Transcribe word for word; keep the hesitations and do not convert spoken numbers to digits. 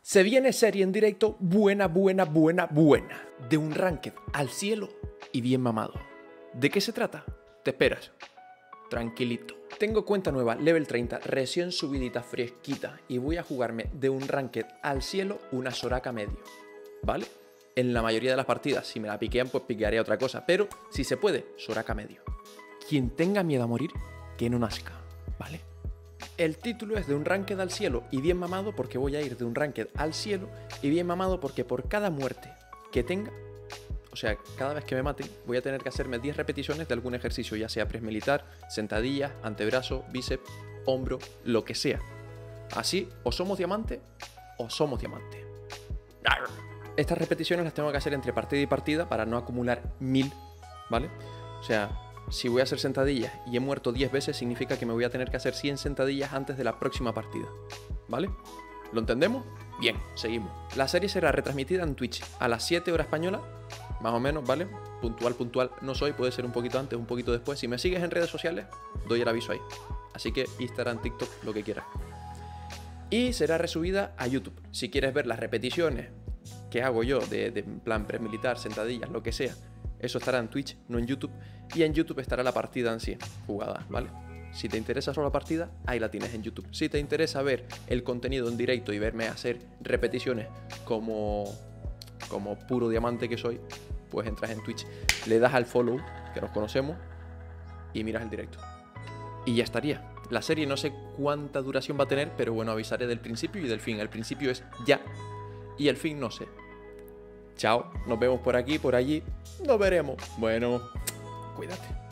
Se viene serie en directo buena, buena, buena, buena. De un ranked al cielo y bien mamado. ¿De qué se trata? Te esperas. Tranquilito. Tengo cuenta nueva, level treinta, recién subidita, fresquita. Y voy a jugarme de un ranked al cielo una Soraka medio. ¿Vale? En la mayoría de las partidas, si me la piquean, pues piquearé otra cosa. Pero, si se puede, Soraka medio. Quien tenga miedo a morir, que no nazca. ¿Vale? El título es de un ranked al cielo y bien mamado porque voy a ir de un ranked al cielo y bien mamado porque por cada muerte que tenga, o sea, cada vez que me maten, voy a tener que hacerme diez repeticiones de algún ejercicio, ya sea press militar, sentadillas, antebrazo, bíceps, hombro, lo que sea. Así, o somos diamante o somos diamante. Estas repeticiones las tengo que hacer entre partida y partida para no acumular mil, ¿vale? O sea, si voy a hacer sentadillas y he muerto diez veces, significa que me voy a tener que hacer cien sentadillas antes de la próxima partida, ¿vale? ¿Lo entendemos? Bien, seguimos. La serie será retransmitida en Twitch a las siete horas española, más o menos, ¿vale? Puntual, puntual no soy, puede ser un poquito antes, un poquito después. Si me sigues en redes sociales, doy el aviso ahí. Así que Instagram, TikTok, lo que quieras. Y será resubida a YouTube. Si quieres ver las repeticiones que hago yo, de, de en plan press militar, sentadillas, lo que sea, eso estará en Twitch, no en YouTube. Y en YouTube estará la partida en sí, jugada, ¿vale? Si te interesa solo la partida, ahí la tienes en YouTube. Si te interesa ver el contenido en directo y verme hacer repeticiones como, como puro diamante que soy, pues entras en Twitch, le das al follow, que nos conocemos, y miras el directo. Y ya estaría. La serie no sé cuánta duración va a tener, pero bueno, avisaré del principio y del fin. El principio es ya, y el fin no sé. Chao, nos vemos por aquí, por allí, nos veremos. Bueno, cuídate.